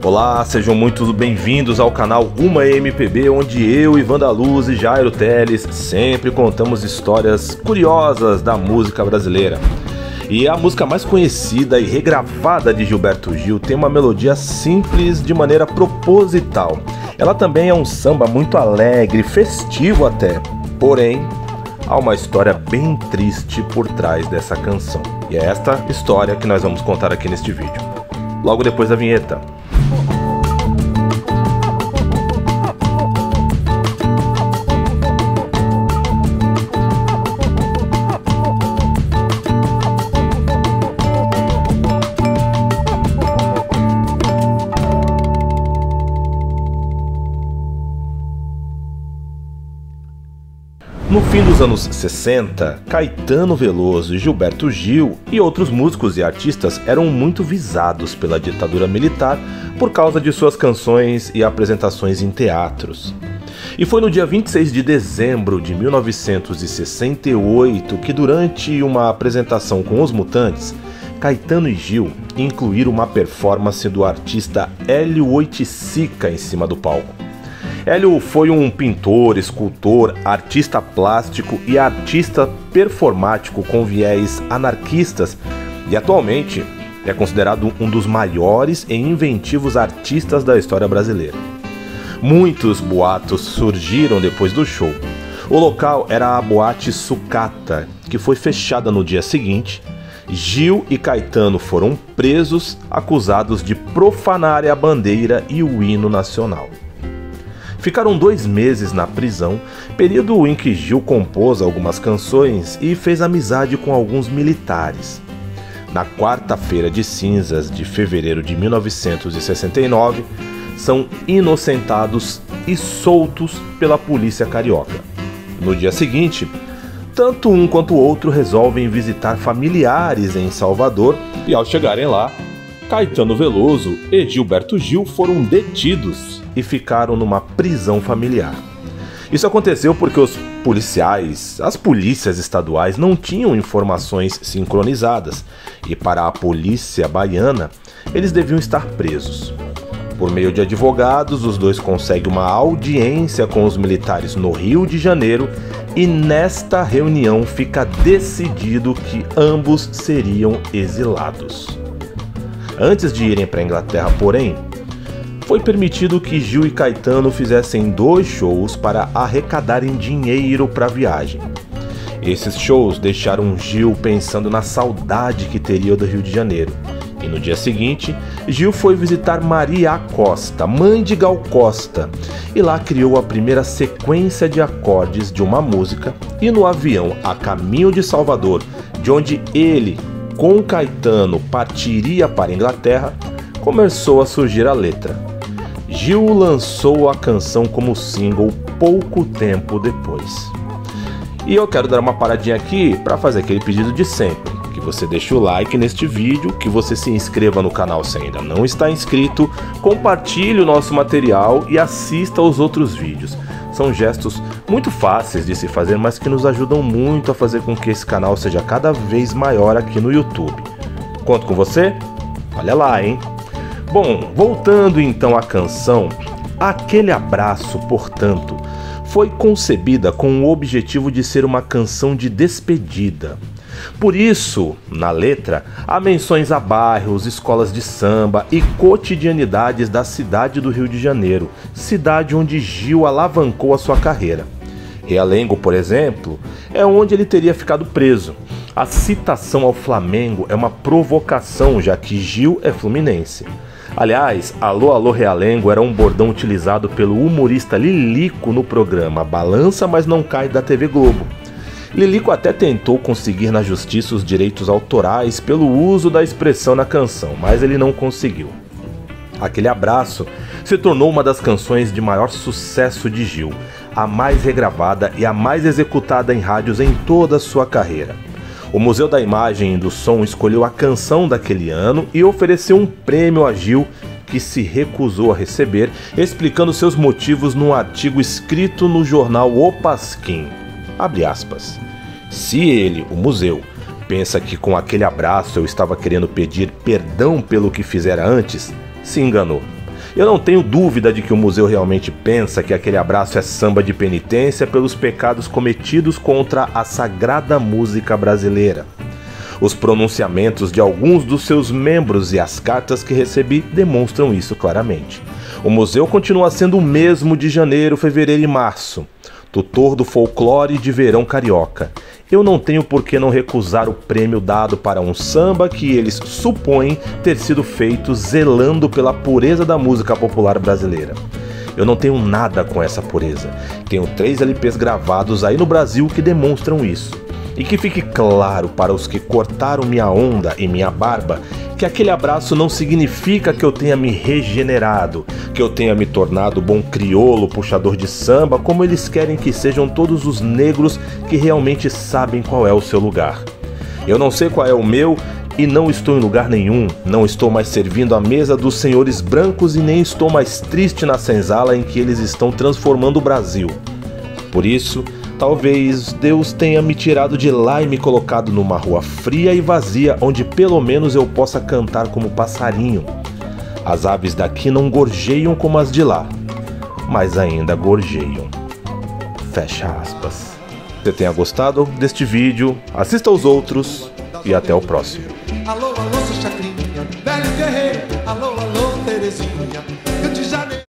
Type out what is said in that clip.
Olá, sejam muito bem-vindos ao canal Uma MPB, onde eu, Ivan da Luz e Jairo Teles sempre contamos histórias curiosas da música brasileira. E a música mais conhecida e regravada de Gilberto Gil tem uma melodia simples de maneira proposital. Ela também é um samba muito alegre, festivo até, porém há uma história bem triste por trás dessa canção. E é esta história que nós vamos contar aqui neste vídeo, logo depois da vinheta. No fim dos anos 60, Caetano Veloso e Gilberto Gil e outros músicos e artistas eram muito visados pela ditadura militar por causa de suas canções e apresentações em teatros. E foi no dia 26 de dezembro de 1968 que, durante uma apresentação com os Mutantes, Caetano e Gil incluíram uma performance do artista Hélio Oiticica em cima do palco. Hélio foi um pintor, escultor, artista plástico e artista performático com viés anarquistas e atualmente é considerado um dos maiores e inventivos artistas da história brasileira. Muitos boatos surgiram depois do show. O local era a Boate Sucata, que foi fechada no dia seguinte. Gil e Caetano foram presos, acusados de profanar a bandeira e o hino nacional. Ficaram 2 meses na prisão, período em que Gil compôs algumas canções e fez amizade com alguns militares. Na quarta-feira de cinzas de fevereiro de 1969, são inocentados e soltos pela polícia carioca. No dia seguinte, tanto um quanto o outro resolvem visitar familiares em Salvador e, ao chegarem lá, Caetano Veloso e Gilberto Gil foram detidos e ficaram numa prisão familiar. Isso aconteceu porque os policiais, as polícias estaduais, não tinham informações sincronizadas e, para a polícia baiana, eles deviam estar presos. Por meio de advogados, os dois conseguem uma audiência com os militares no Rio de Janeiro e nesta reunião fica decidido que ambos seriam exilados. Antes de irem para a Inglaterra, porém, foi permitido que Gil e Caetano fizessem 2 shows para arrecadarem dinheiro para a viagem. Esses shows deixaram Gil pensando na saudade que teria do Rio de Janeiro. E no dia seguinte, Gil foi visitar Maria Costa, mãe de Gal Costa, e lá criou a primeira sequência de acordes de uma música, e no avião a caminho de Salvador, de onde ele, com Caetano, partiria para a Inglaterra, começou a surgir a letra. Gil lançou a canção como single pouco tempo depois. E eu quero dar uma paradinha aqui para fazer aquele pedido de sempre, que você deixe o like neste vídeo, que você se inscreva no canal se ainda não está inscrito, compartilhe o nosso material e assista aos outros vídeos. São gestos muito fáceis de se fazer, mas que nos ajudam muito a fazer com que esse canal seja cada vez maior aqui no YouTube. Conto com você? Olha lá, hein? Bom, voltando então à canção, Aquele Abraço, portanto, foi concebida com o objetivo de ser uma canção de despedida. Por isso, na letra, há menções a bairros, escolas de samba e cotidianidades da cidade do Rio de Janeiro, cidade onde Gil alavancou a sua carreira. Realengo, por exemplo, é onde ele teria ficado preso. A citação ao Flamengo é uma provocação, já que Gil é fluminense. Aliás, Alô, Alô Realengo era um bordão utilizado pelo humorista Lilico no programa Balança, mas não cai da TV Globo. Lilico até tentou conseguir na justiça os direitos autorais pelo uso da expressão na canção, mas ele não conseguiu. Aquele Abraço se tornou uma das canções de maior sucesso de Gil, a mais regravada e a mais executada em rádios em toda a sua carreira. O Museu da Imagem e do Som escolheu a canção daquele ano e ofereceu um prêmio a Gil, que se recusou a receber, explicando seus motivos num artigo escrito no jornal O Pasquim. Abre aspas. Se ele, o museu, pensa que com aquele abraço eu estava querendo pedir perdão pelo que fizera antes, se enganou. Eu não tenho dúvida de que o museu realmente pensa que aquele abraço é samba de penitência pelos pecados cometidos contra a sagrada música brasileira. Os pronunciamentos de alguns dos seus membros e as cartas que recebi demonstram isso claramente. O museu continua sendo o mesmo de janeiro, fevereiro e março, tutor do folclore de verão carioca. Eu não tenho por que não recusar o prêmio dado para um samba que eles supõem ter sido feito zelando pela pureza da música popular brasileira. Eu não tenho nada com essa pureza. Tenho 3 LPs gravados aí no Brasil que demonstram isso. E que fique claro para os que cortaram minha onda e minha barba que aquele abraço não significa que eu tenha me regenerado, que eu tenha me tornado bom crioulo, puxador de samba, como eles querem que sejam todos os negros que realmente sabem qual é o seu lugar. Eu não sei qual é o meu e não estou em lugar nenhum, não estou mais servindo à mesa dos senhores brancos e nem estou mais triste na senzala em que eles estão transformando o Brasil. Por isso, talvez Deus tenha me tirado de lá e me colocado numa rua fria e vazia, onde pelo menos eu possa cantar como passarinho. As aves daqui não gorjeiam como as de lá, mas ainda gorjeiam. Fecha aspas. Se você tenha gostado deste vídeo, assista aos outros e até o próximo. Alô, alô, seu Chacrinha, velho guerreiro. Alô, alô, Terezinha.